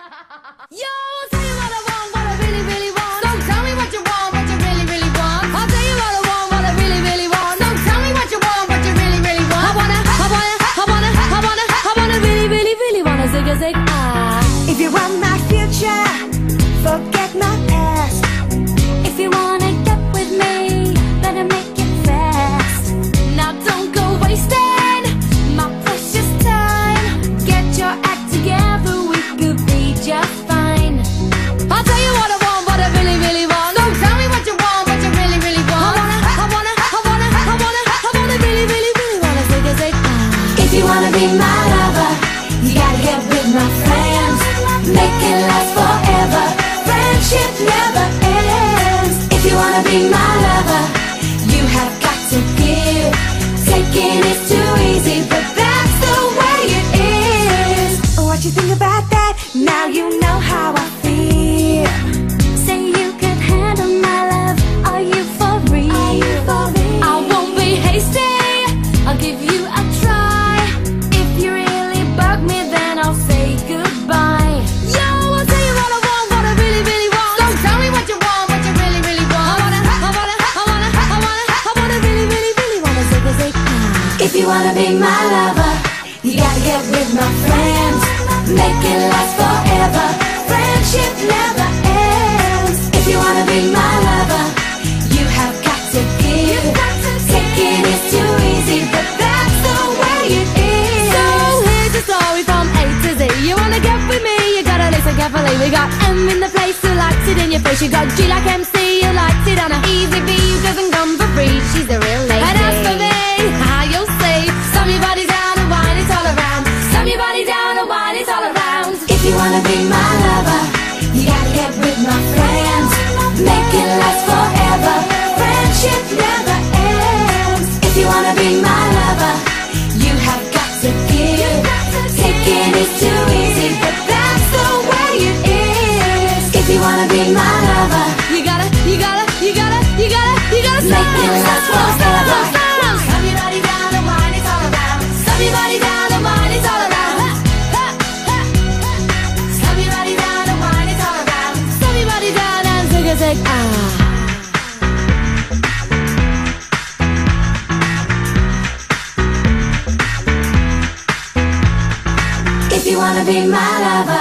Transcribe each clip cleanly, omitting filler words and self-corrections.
Yo, I'll tell you what I want, what I really, really want. So tell me what you want, what you really, really want. I'll tell you what I want, what I really, really want. So tell me what you want, what you really, really want. I wanna really, really, really wanna zig a zig ah. If you want my future, forget my past. If you wanna get with me, better make it fast. Now don't go wasting my precious time. Get your act together, we could be just fine. I'll tell you what I want, what I really, really want. So tell me what you want, what you really, really want. I wanna really, really, really wanna zig a zig ah. If you wanna be my lover, you gotta get with my friends. Make it last forever. Friendship never ends. If you wanna be my lover, you have got to give. Taking is too easy, but that's the way it is. What you think about that? Now you know how I feel. Say you could handle my love. Are you for real? I won't be hasty. I'll give you a try. If you really bug me, then I'll say goodbye. Yo, I'll tell you what I want, what I really, really want. So tell me what you want, what you really, really want. I wanna really, really, really wanna zig a zig ah. If you wanna be my lover, you gotta get with my friends. Make it last forever. Friendship never ends. If you wanna be my lover, you have got to give. Taking is too easy, but that's the way it is. So here's the story from A to Z. You wanna get with me, you gotta listen carefully. We got M in the place who likes it in your face. You got G like MC who likes it on a easy B who doesn't come for free. She's a real lady. And as for me, you'll see, slam your body down and wine it all around. Slam your body down and wine it all around. If you wanna be my lover, you gotta get with my friends. Make it last forever. Friendship never ends. If you wanna be my lover, you have got to give. Taking is too easy, but that's the way it is. If you wanna be my lover, You gotta make it last forever. Slam your body down and wine it all around. Slam your body down and wine it all around. Slam your body down and wine it all around. Slam your body down and zig a zig ah. If you wanna be my lover,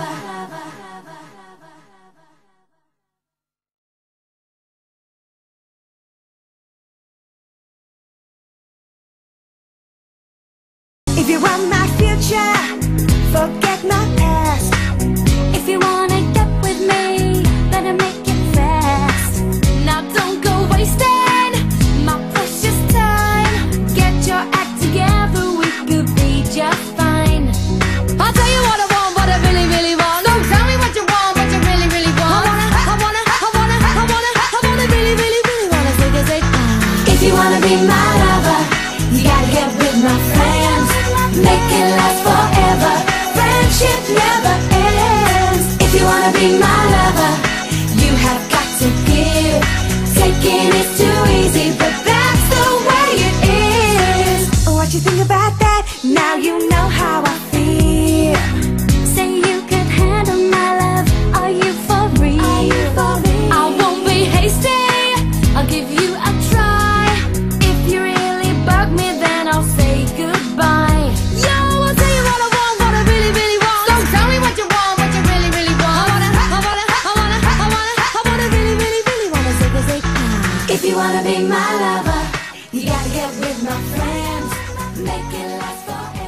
if you want my future, forget my past. If you wanna get with me, better make it fast. Now don't go wasting my precious time. Get your act together, we could be just fine. I'll tell you what I want, what I really, really want. So tell me what you want, what you really, really want. I wanna really, really, really wanna zig a zig ah. If you wanna be my lover, you gotta get with my friends. Make it last forever. Friendship never ends. If you wanna be my lover, you have got to give. Taking is too easy, but that's the way it is. What you think about that? Now you know how I feel. Say you could handle my love. Are you for real? I won't be hasty. I'll give you a try. If you really bug me, then I'll say goodbye. Yo, I'll tell you what I want, what I really, really want. So tell me what you want, what you really, really want. I wanna really, really, really wanna zig a zig ah. If you wanna be my lover, you gotta get with my friends. Make it last forever.